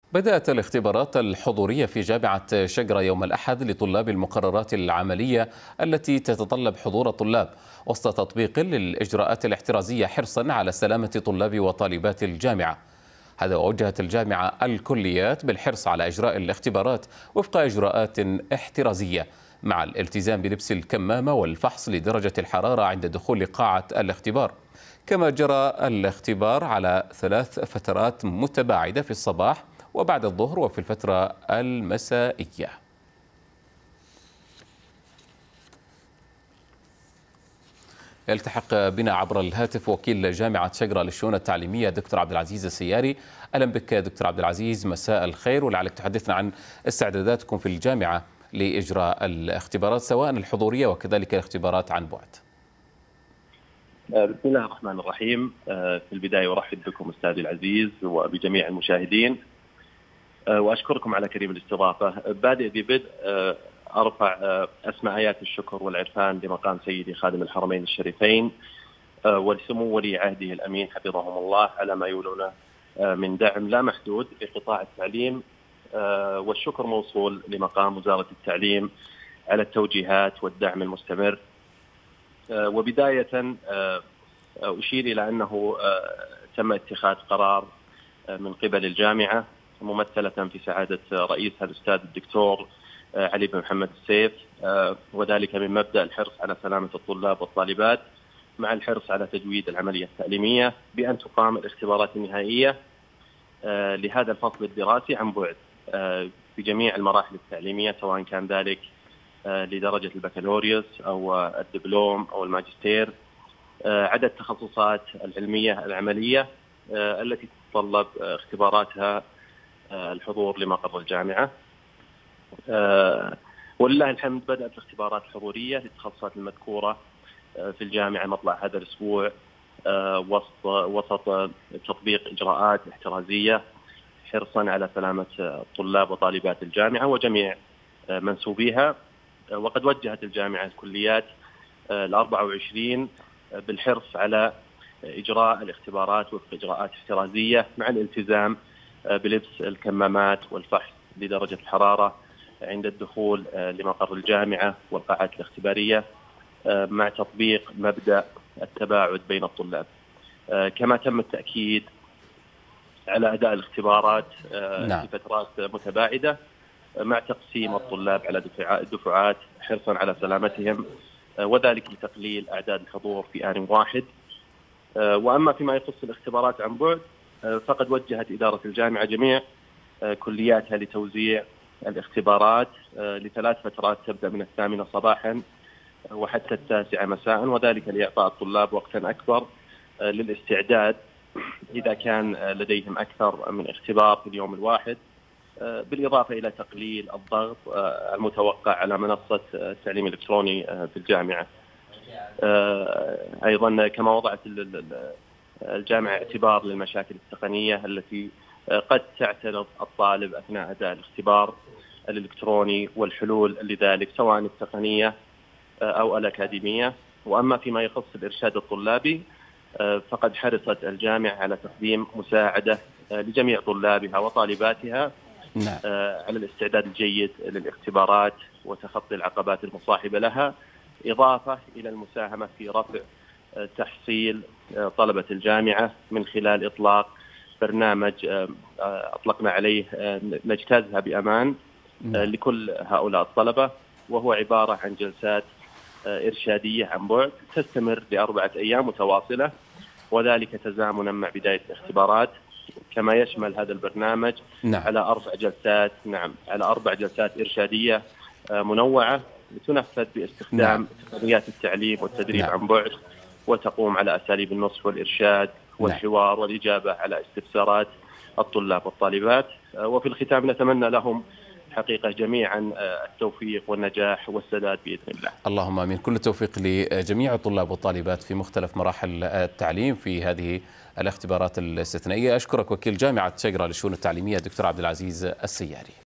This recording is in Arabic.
بدأت الاختبارات الحضورية في جامعة شقرة يوم الأحد لطلاب المقررات العملية التي تتطلب حضور الطلاب وسط تطبيق للإجراءات الاحترازية حرصا على سلامة طلاب وطالبات الجامعة. هذا ووجهت الجامعة الكليات بالحرص على إجراء الاختبارات وفق إجراءات احترازية مع الالتزام بلبس الكمامة والفحص لدرجة الحرارة عند دخول قاعة الاختبار. كما جرى الاختبار على 3 فترات متباعدة في الصباح وبعد الظهر وفي الفترة المسائية. يلتحق بنا عبر الهاتف وكيل جامعة شقرة للشؤون التعليمية دكتور عبد العزيز السياري. أهلا بك دكتور عبد العزيز، مساء الخير، ولعلك تحدثنا عن استعداداتكم في الجامعة لإجراء الاختبارات سواء الحضورية وكذلك الاختبارات عن بعد. بسم الله الرحمن الرحيم. في البداية أرحب بكم أستاذي العزيز وبجميع المشاهدين، وأشكركم على كريم الاستضافة. بادئ ببدء أرفع أسمى آيات الشكر والعرفان لمقام سيدي خادم الحرمين الشريفين ولسمو ولي عهده الأمين حفظهم الله على ما يولونه من دعم لا محدود لقطاع التعليم، والشكر موصول لمقام وزارة التعليم على التوجيهات والدعم المستمر. وبداية أشير إلى أنه تم اتخاذ قرار من قبل الجامعة ممثلة في سعادة رئيسها الأستاذ الدكتور علي بن محمد السيف، وذلك من مبدأ الحرص على سلامة الطلاب والطالبات مع الحرص على تجويد العملية التعليمية بأن تقام الاختبارات النهائية لهذا الفصل الدراسي عن بعد في جميع المراحل التعليمية، سواء كان ذلك لدرجة البكالوريوس أو الدبلوم أو الماجستير. عدد التخصصات العلمية العملية التي تتطلب اختباراتها الحضور لمقر الجامعة. ولله الحمد بدأت الاختبارات الحضورية للتخصصات المذكورة في الجامعة مطلع هذا الأسبوع وسط تطبيق إجراءات احترازية حرصا على سلامة طلاب وطالبات الجامعة وجميع منسوبيها. وقد وجهت الجامعة الكليات 24 بالحرص على إجراء الاختبارات وفق إجراءات احترازية مع الالتزام بلبس الكمامات والفحص لدرجة الحرارة عند الدخول لمقر الجامعة والقاعات الاختبارية مع تطبيق مبدأ التباعد بين الطلاب. كما تم التأكيد على أداء الاختبارات في فترات متباعدة مع تقسيم الطلاب على دفعات حرصا على سلامتهم، وذلك لتقليل أعداد الحضور في آن واحد. وأما فيما يخص الاختبارات عن بعد فقد وجهت إدارة الجامعة جميع كلياتها لتوزيع الاختبارات ل3 فترات تبدأ من 8 صباحا وحتى 9 مساء، وذلك لإعطاء الطلاب وقتا أكبر للاستعداد إذا كان لديهم أكثر من اختبار في اليوم الواحد، بالإضافة إلى تقليل الضغط المتوقع على منصة التعليم الإلكتروني في الجامعة. أيضا كما وضعت الجامعة اعتبار للمشاكل التقنية التي قد تعترض الطالب أثناء أداء الاختبار الإلكتروني والحلول لذلك سواء التقنية أو الأكاديمية. وأما فيما يخص الإرشاد الطلابي فقد حرصت الجامعة على تقديم مساعدة لجميع طلابها وطالباتها على الاستعداد الجيد للاختبارات وتخطي العقبات المصاحبة لها، إضافة إلى المساهمة في رفع تحصيل طلبة الجامعة من خلال إطلاق برنامج أطلقنا عليه نجتازها بأمان لكل هؤلاء الطلبة، وهو عبارة عن جلسات إرشادية عن بعد تستمر ل4 أيام متواصلة، وذلك تزامنا مع بداية الاختبارات. كما يشمل هذا البرنامج على 4 جلسات على 4 جلسات إرشادية منوعة تنفذ باستخدام تقنيات التعليم والتدريب عن بعد، وتقوم على أساليب النصح والإرشاد والحوار والإجابة على استفسارات الطلاب والطالبات. وفي الختام نتمنى لهم حقيقة جميعا التوفيق والنجاح والسداد بإذن الله. اللهم آمين. كل التوفيق لجميع الطلاب والطالبات في مختلف مراحل التعليم في هذه الاختبارات الاستثنائية. أشكرك وكيل جامعة شقرة للشؤون التعليمية دكتور عبد العزيز السياري.